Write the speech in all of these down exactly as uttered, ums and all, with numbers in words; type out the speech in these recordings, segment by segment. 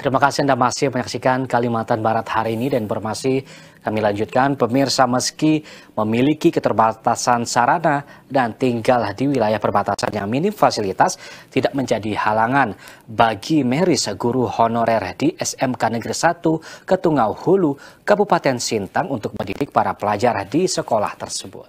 Terima kasih Anda masih menyaksikan Kalimantan Barat hari ini, dan informasi kami lanjutkan. Pemirsa, meski memiliki keterbatasan sarana dan tinggal di wilayah perbatasan yang minim fasilitas, tidak menjadi halangan bagi Meris, guru honorer di S M K Negeri satu Ketungau Hulu, Kabupaten Sintang, untuk mendidik para pelajar di sekolah tersebut.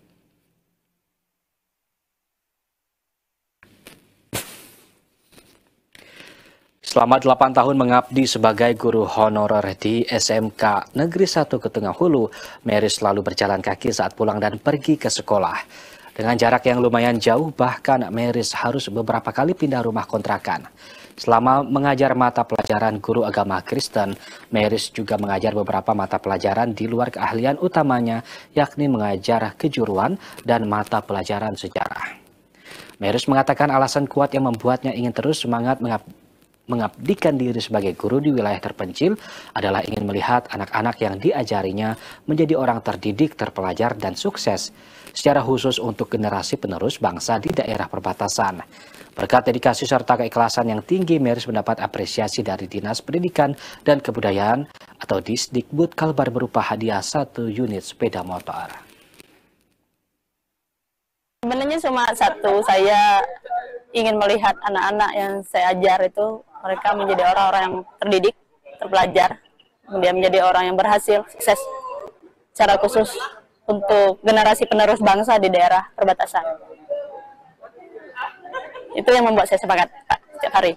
Selama delapan tahun mengabdi sebagai guru honorer di S M K Negeri satu Ketungau Hulu, Meris selalu berjalan kaki saat pulang dan pergi ke sekolah. Dengan jarak yang lumayan jauh, bahkan Meris harus beberapa kali pindah rumah kontrakan. Selama mengajar mata pelajaran guru agama Kristen, Meris juga mengajar beberapa mata pelajaran di luar keahlian utamanya, yakni mengajar kejuruan dan mata pelajaran sejarah. Meris mengatakan alasan kuat yang membuatnya ingin terus semangat mengabdi Mengabdikan diri sebagai guru di wilayah terpencil adalah ingin melihat anak-anak yang diajarinya menjadi orang terdidik, terpelajar, dan sukses, secara khusus untuk generasi penerus bangsa di daerah perbatasan. Berkat dedikasi serta keikhlasan yang tinggi, Meris mendapat apresiasi dari Dinas Pendidikan dan Kebudayaan atau Disdikbud Kalbar berupa hadiah satu unit sepeda motor. Sebenarnya cuma satu, saya ingin melihat anak-anak yang saya ajar itu mereka menjadi orang-orang yang terdidik, terpelajar, kemudian menjadi orang yang berhasil, sukses secara khusus untuk generasi penerus bangsa di daerah perbatasan. Itu yang membuat saya semangat, Pak, setiap hari.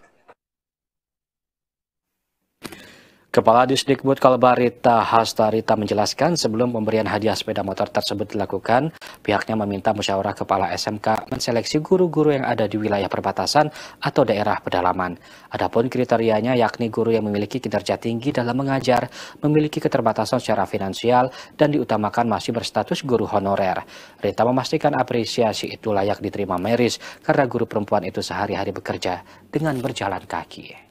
Kepala Disdikbud Kalbar Rita Hastarita menjelaskan, sebelum pemberian hadiah sepeda motor tersebut dilakukan, pihaknya meminta musyawarah kepala S M K menseleksi guru-guru yang ada di wilayah perbatasan atau daerah pedalaman. Adapun kriterianya yakni guru yang memiliki kinerja tinggi dalam mengajar, memiliki keterbatasan secara finansial, dan diutamakan masih berstatus guru honorer. Rita memastikan apresiasi itu layak diterima Meris karena guru perempuan itu sehari-hari bekerja dengan berjalan kaki.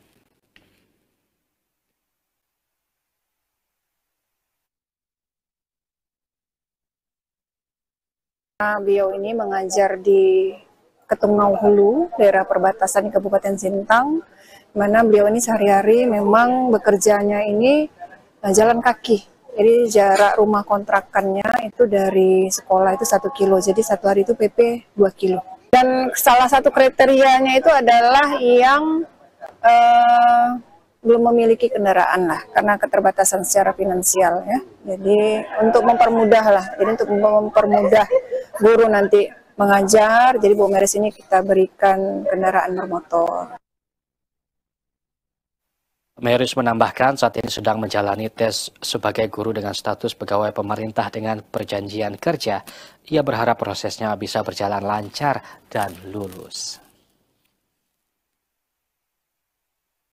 Beliau ini mengajar di Ketungau Hulu, daerah perbatasan Kabupaten Sintang, di mana beliau ini sehari-hari memang bekerjanya ini jalan kaki. Jadi jarak rumah kontrakannya itu dari sekolah itu satu kilo, jadi satu hari itu P P dua kilo. Dan salah satu kriterianya itu adalah yang eh, belum memiliki kendaraan lah, karena keterbatasan secara finansial ya. Jadi untuk mempermudah lah, jadi untuk mempermudah guru nanti mengajar, jadi Bu Meris ini kita berikan kendaraan bermotor. Meris menambahkan saat ini sedang menjalani tes sebagai guru dengan status pegawai pemerintah dengan perjanjian kerja. Ia berharap prosesnya bisa berjalan lancar dan lulus.